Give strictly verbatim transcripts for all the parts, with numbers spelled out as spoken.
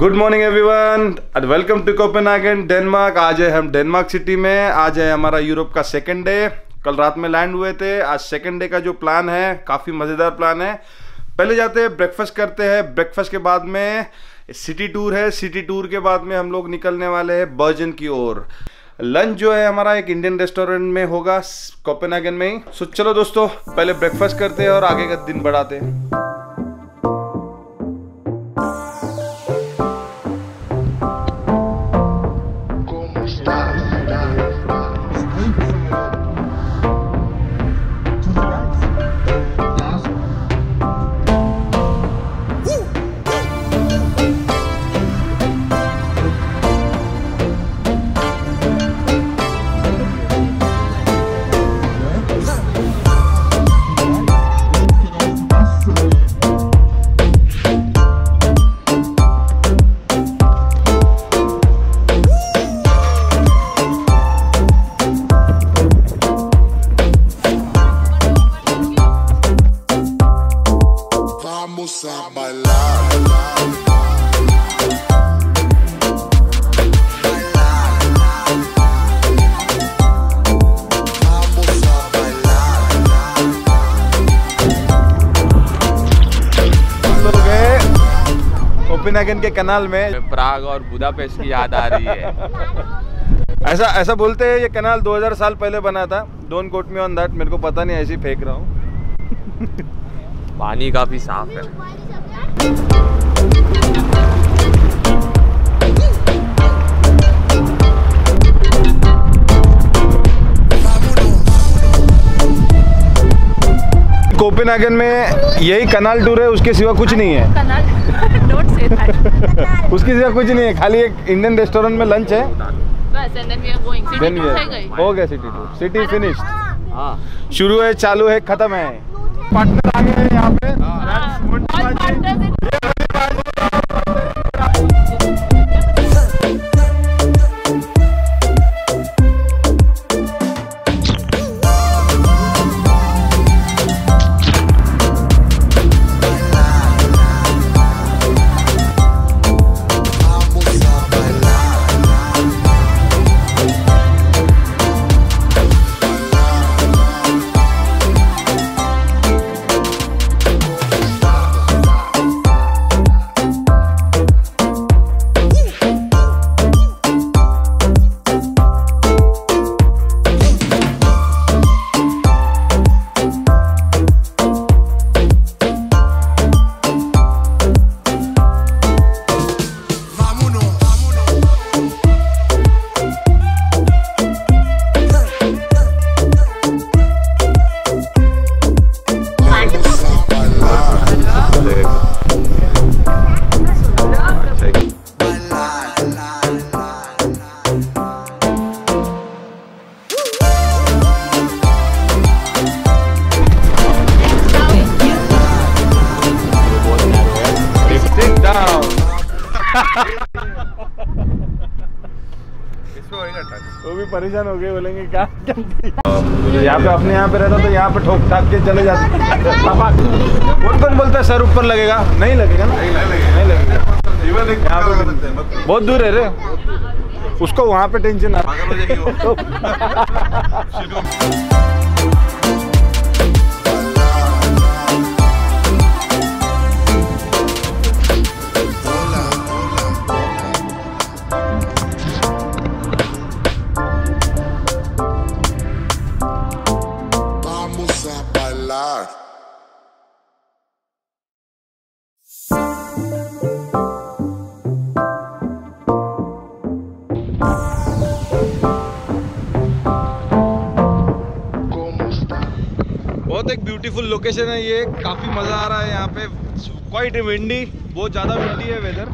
Good morning everyone and welcome to Copenhagen Denmark. आज है हम डेनमार्क सिटी में। आज है हमारा यूरोप का सेकंड डे। कल रात में लैंड हुए थे। आज सेकंड डे का जो प्लान है काफ़ी मज़ेदार प्लान है। पहले जाते हैं ब्रेकफास्ट करते हैं। ब्रेकफास्ट के बाद में सिटी टूर है। सिटी टूर के बाद में हम लोग निकलने वाले हैं बर्जन की ओर। लंच जो है हमारा एक इंडियन रेस्टोरेंट में होगा कोपेनहेगन में ही। सो चलो दोस्तों पहले ब्रेकफास्ट करते हैं और आगे का दिन बढ़ाते हैं। कोपेनहेगन के कनाल में प्राग और बुदापेस्ट की याद आ रही है। ऐसा ऐसा बोलते हैं ये कनाल दो हज़ार साल पहले बना था। Don't quote me on that, मेरे को पता नहीं, ऐसे ही फेंक रहा हूँ। पानी काफी साफ है। कोपेनहेगन में यही कनाल टूर है, उसके सिवा कुछ नहीं है। कनाल उसके सिवा कुछ नहीं है, खाली एक इंडियन रेस्टोरेंट में लंच है बस। And then we are going city tour है गई। हो गया सिटी टूर। City finished. हाँ, शुरू है, चालू है, खत्म है। पार्टनर आ गए हैं यहाँ पे। वो भी परेशान हो गए, बोलेंगे क्या क्या। यहाँ पे अपने यहाँ पे रहता तो यहाँ पे ठोक ठाक के चले जाते। कौन कौन बोलता है सर ऊपर लगेगा? नहीं लगेगा ना, नहीं लगेगा। यहाँ पे बहुत दूर है रे, उसको वहाँ पे टेंशन आ। बहुत एक ब्यूटीफुल लोकेशन है ये, काफ़ी मज़ा आ रहा है यहाँ पे। क्वाइट विंडी, बहुत ज़्यादा विंडी है वेदर।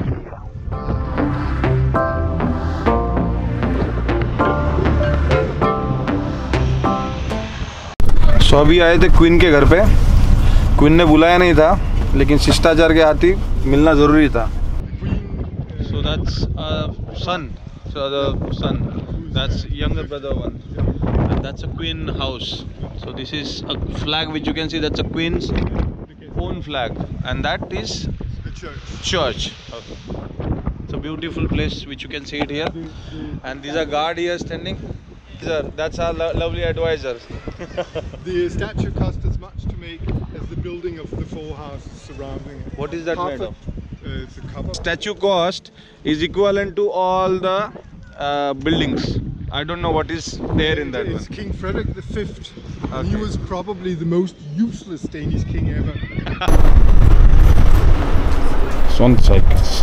सो अभी आए थे क्वीन के घर पे। क्वीन ने बुलाया नहीं था, लेकिन शिष्टाचार के हाथ ही मिलना ज़रूरी था। So that's son, so the son, that's younger brother one, and that's a queen house. So this is a flag which you can see, that's a queen's own flag, and that is the church. Church. Okay. It's a beautiful place which you can see it here. And these are guard here standing. Sir, that's our lo lovely advisors. The statue cost as much to make as the building of the four houses surrounding it. What is that Half made it, of? Uh, it's a cover. Statue cost is equivalent to all the uh, buildings. I don't know what is there in that It's one. King Frederik the Fifth. Okay. He was probably the most useless Danish king ever. Swan cycles.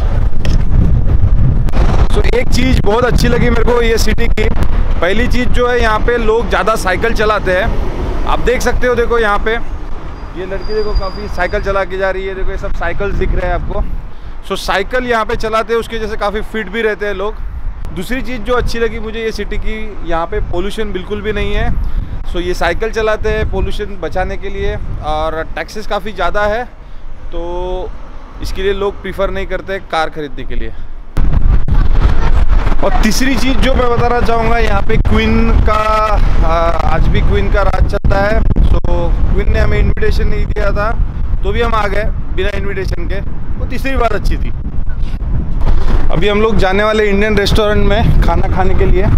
So एक चीज़ बहुत अच्छी लगी मेरे को ये city की। पहली चीज़ जो है यहाँ पे लोग ज़्यादा साइकिल चलाते हैं। आप देख सकते हो, देखो यहाँ पे ये लड़की देखो काफ़ी साइकिल चला के जा रही है। देखो ये सब साइकिल्स दिख रहे हैं आपको। सो so, साइकिल यहाँ पे चलाते हैं, उसके जैसे काफ़ी फिट भी रहते हैं लोग। दूसरी चीज़ जो अच्छी लगी मुझे ये सिटी की, यहाँ पे पोल्यूशन बिल्कुल भी नहीं है। सो so, ये साइकिल चलाते हैं पोल्यूशन बचाने के लिए, और टैक्सेस काफ़ी ज़्यादा है तो इसके लिए लोग प्रीफर नहीं करते कार खरीदने के लिए। और तीसरी चीज़ जो मैं बताना चाहूँगा, यहाँ पे क्वीन का आज भी क्वीन का राज चलता है। सो क्वीन ने हमें इनविटेशन नहीं दिया था तो भी हम आ गए बिना इनविटेशन के। वो तीसरी बात अच्छी थी। अभी हम लोग जाने वाले इंडियन रेस्टोरेंट में खाना खाने के लिए।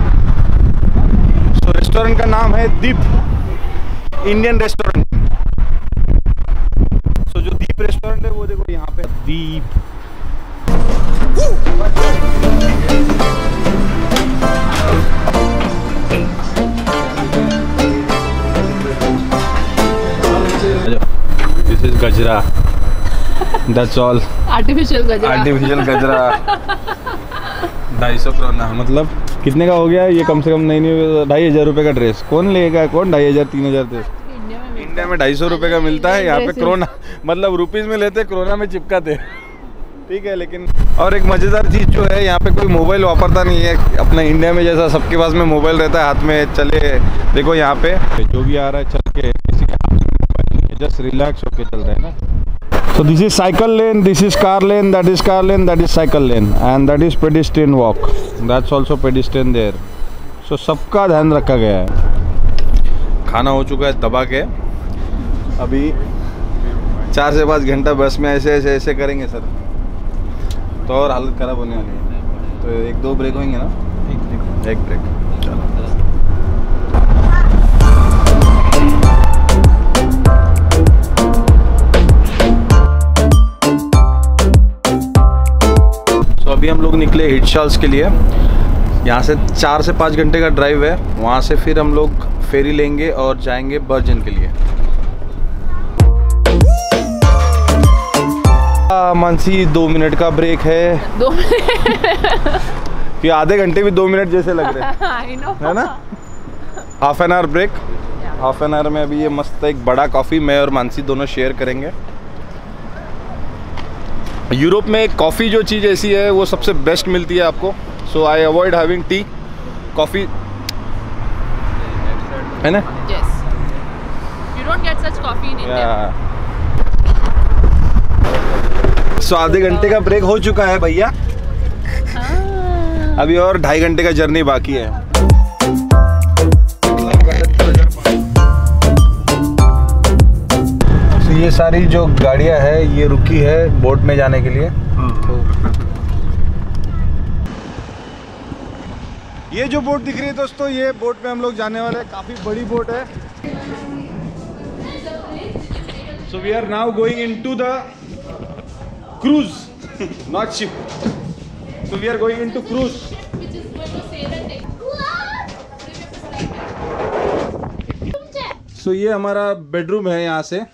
सो रेस्टोरेंट का नाम है दीप इंडियन रेस्टोरेंट। सो जो दीप रेस्टोरेंट है वो देखो यहाँ पे दीप। This is gajra. That's all. Artificial गजरा। आर्टिफिशियल गजरा ढाई सौ करोना, मतलब कितने का हो गया ये? कम से कम नहीं नहीं ढाई हजार रुपये का ड्रेस कौन लेगा? कौन ढाई हजार तीन हजार ड्रेस इंडिया में इंडिया में ढाई सौ रुपये का मिलता है। यहाँ पे कोरोना मतलब रुपीज में लेते, कोरोना में चिपकाते। ठीक है, लेकिन और एक मज़ेदार चीज़ जो है यहाँ पे कोई मोबाइल वापरता नहीं है। अपना इंडिया में जैसा सबके पास में मोबाइल रहता है हाथ में, चले देखो यहाँ पे जो भी आ रहा है चल के किसी के हाथ में मोबाइल नहीं है, जस्ट रिलैक्स होके चल रहे हैं ना। So this is cycle lane, this is car lane, that is car lane, that is cycle lane, and that is pedestrian walk. That's also pedestrian there. So सबका ध्यान रखा गया है। खाना हो चुका है दबा के। अभी चार से पाँच घंटा बस में ऐसे ऐसे ऐसे करेंगे सर, तो और हालत ख़राब होने वाली है। तो एक दो ब्रेक होंगे ना? एक ब्रेक एक ब्रेक चलो। तो अभी हम लोग निकले hirtshals के लिए। यहाँ से चार से पाँच घंटे का ड्राइव है। वहाँ से फिर हम लोग फेरी लेंगे और जाएंगे बर्जन के लिए। मानसी दो मिनट का ब्रेक है। दो मिनट कि आधे घंटे भी दो मिनट जैसे लग रहे हैं। I know. है ना? Half an hour break. Half an hour में अभी ये मस्त एक बड़ा कॉफ़ी मैं और मानसी दोनों शेयर करेंगे। यूरोप में कॉफ़ी जो चीज़ ऐसी है वो सबसे बेस्ट मिलती है आपको। So I avoid having tea, coffee, है ना? Yes. You don't get such coffee in India. सो आधे घंटे का ब्रेक हो चुका है भैया। अभी और ढाई घंटे का जर्नी बाकी है। तो ये सारी जो गाड़ियां है ये रुकी है बोट में जाने के लिए। तो ये जो बोट दिख रही है दोस्तों, ये बोट में हम लोग जाने वाले हैं। काफी बड़ी बोट है। So we are now going into the cruise, not ship. So we are going into cruise. Which is going to sail and take. So ये हमारा बेडरूम है यहाँ से।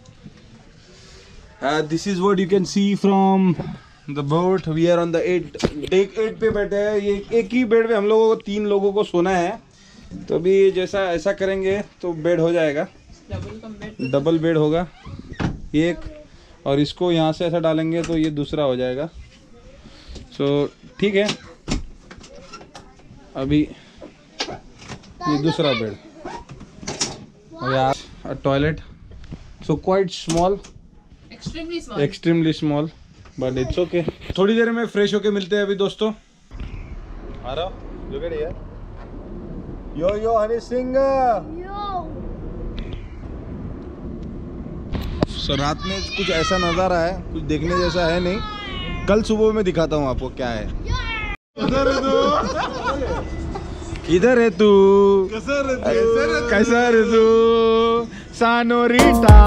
uh, this is what you can see from the boat. We are on the eight deck eight पे बैठे हैं। ये एक ही बेड पे हम लोगों को तीन लोगों को सोना है। तो अभी जैसा ऐसा करेंगे तो बेड हो जाएगा, डबल बेड होगा एक, और इसको यहाँ से ऐसा डालेंगे तो ये दूसरा हो जाएगा। सो so, ठीक है। अभी ये दूसरा बेड और यार toilet. So quite small, Extremely small. Extremely small, but it's okay. थोड़ी देर में फ्रेश होके मिलते हैं अभी दोस्तों। आ रहा हो यार। यो यो हनी सिंह। सो रात में कुछ ऐसा नज़ारा है, कुछ देखने जैसा है नहीं। कल सुबह में दिखाता हूँ आपको क्या है। इधर है तू, इधर है तू, कैसा रे तू सानोरिटा।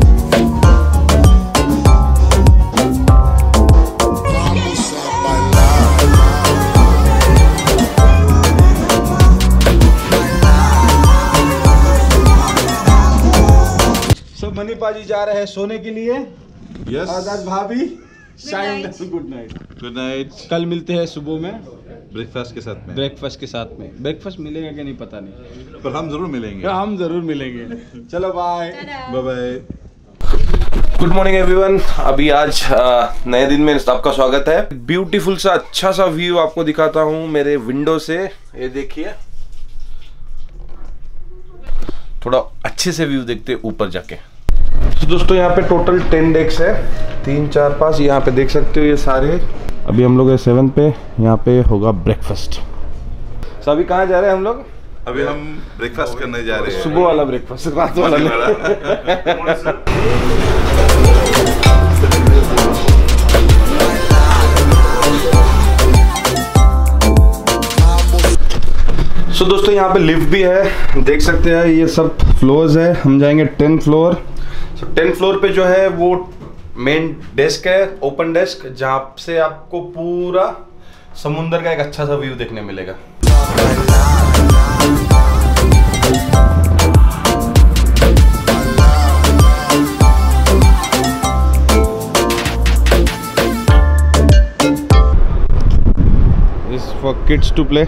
मनी पाजी जा रहे हैं सोने के लिए। यस आजाद भाभी गुड नाइट। Good night. कल मिलते हैं सुबह में ब्रेकफास्ट के साथ में। ब्रेकफास्ट के साथ में ब्रेकफास्ट मिलेगा कि नहीं पता नहीं, पर हम जरूर मिलेंगे। हम जरूर मिलेंगे। चलो bye bye bye. Good morning everyone. अभी आज आ, नए दिन में आपका स्वागत है। ब्यूटीफुल सा अच्छा सा व्यू आपको दिखाता हूँ मेरे विंडो से। ये देखिए, थोड़ा अच्छे से व्यू देखते ऊपर जाके। तो दोस्तों यहाँ पे टोटल टेन डेक्स है, तीन चार पाँच, यहाँ पे देख सकते हो ये सारे। अभी हम लोग है सेवन पे, यहाँ पे होगा ब्रेकफास्ट। तो अभी कहाँ जा रहे हैं हम लोग? अभी हम ब्रेकफास्ट करने जा रहे हैं। सुबह वाला ब्रेकफास्ट, रात वाला नहीं। सो so, दोस्तों यहाँ पे लिफ्ट भी है, देख सकते हैं ये सब फ्लोर्स है। हम जाएंगे tenth floor. So tenth floor पे जो है वो मेन डेस्क है, ओपन डेस्क, जहाँ से आपको पूरा समुंदर का एक अच्छा सा व्यू देखने मिलेगा। This is for kids to play.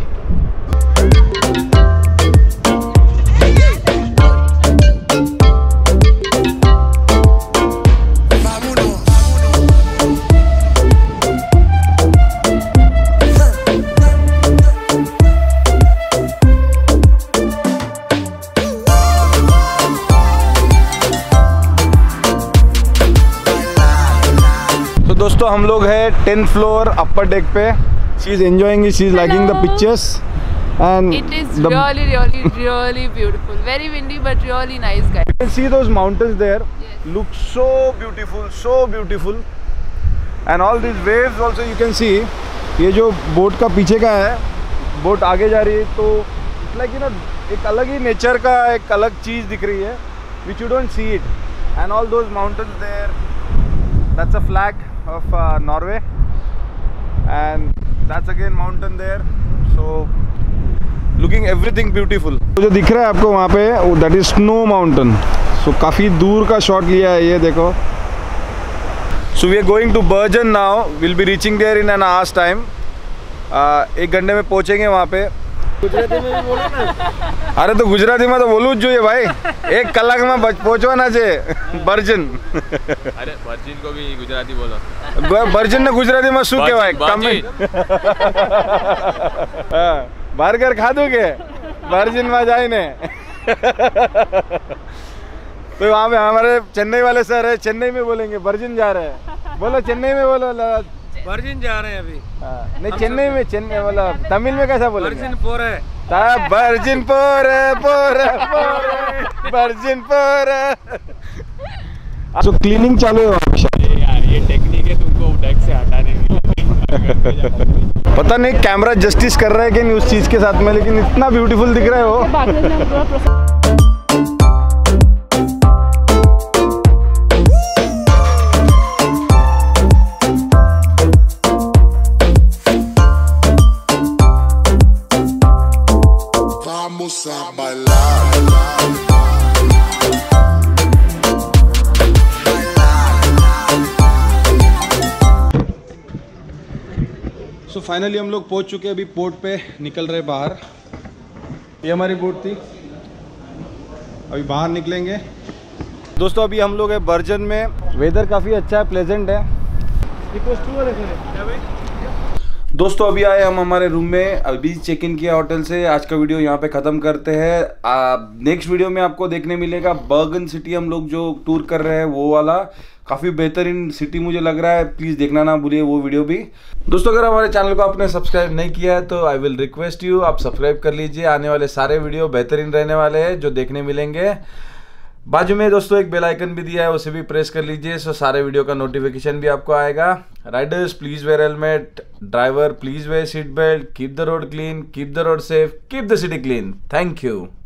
दोस्तों हम लोग है टेंथ फ्लोर अपर डेक पे। She is enjoying, she is liking the pictures and it is really really really beautiful, very windy but really nice guys. You can see those mountains there. Yes. Look so beautiful, so beautiful, and all these waves also you can see. ये जो boat का पीछे का है, boat आगे जा रही है तो it's like you know एक अलग ही नेचर का एक अलग चीज दिख रही है, which you don't see it, and all those mountains there. That's a flag of uh, Norway, and that's again mountain there. So looking everything beautiful. तो जो दिख रहा है आपको वहाँ पे, that is snow mountain. So काफ़ी दूर का शॉट लिया है ये देखो। So we are going to Bergen now. We'll be reaching there in an hour's time. uh, एक घंटे में पहुँचेंगे वहाँ पे। गुजराती में भी बोलो ना। अरे तो गुजराती में तो बोलूँ जो ये भाई, एक कलाक में पहुँचवाना चाहिए बर्जन। अरे बर्जिन को भी गुजराती बोलो। बर्जन ने गुजराती में શું કહેવાય? બર્ગર ખાધું કે બર્જન में जाए ने। तो वहाँ पे हमारे चेन्नई वाले सर है, चेन्नई में बोलेंगे बर्जन जा रहे हैं। बोलो चेन्नई में बोलो। बर्जिन जा रहे हैं अभी। नहीं चेन्नई में, चेन्नई मतलब तमिल में कैसा बोलेंगे? बर्जिन पोर है। बर्जिन पोर पोर पोर बर्जिन पोर। तो क्लीनिंग चालू है वहाँ यार, ये टेक्निक है तुमको डेक से हटाने की। पता नहीं कैमरा जस्टिस कर रहा है कि नहीं उस चीज के साथ में, लेकिन इतना ब्यूटीफुल दिख रहा है वो। सो फाइनली हम लोग पहुंच चुके हैं, अभी पोर्ट पे निकल रहे बाहर। ये हमारी बोट थी, अभी बाहर निकलेंगे। दोस्तों अभी हम लोग है बर्जन में। वेदर काफ़ी अच्छा है, प्लेजेंट है। दोस्तों अभी आए हम हमारे रूम में, अभी चेक इन किया होटल से। आज का वीडियो यहाँ पे ख़त्म करते हैं। नेक्स्ट वीडियो में आपको देखने मिलेगा बर्गन सिटी हम लोग जो टूर कर रहे हैं वो वाला। काफ़ी बेहतरीन सिटी मुझे लग रहा है, प्लीज़ देखना ना भूलिए वो वीडियो भी। दोस्तों अगर हमारे चैनल को आपने सब्सक्राइब नहीं किया है तो आई विल रिक्वेस्ट यू, आप सब्सक्राइब कर लीजिए। आने वाले सारे वीडियो बेहतरीन रहने वाले हैं जो देखने मिलेंगे। बाजू में दोस्तों एक बेल आइकन भी दिया है, उसे भी प्रेस कर लीजिए, सो सारे वीडियो का नोटिफिकेशन भी आपको आएगा। Riders please wear helmet, driver please wear seat belt, keep the road clean, keep the road safe, keep the city clean. Thank you.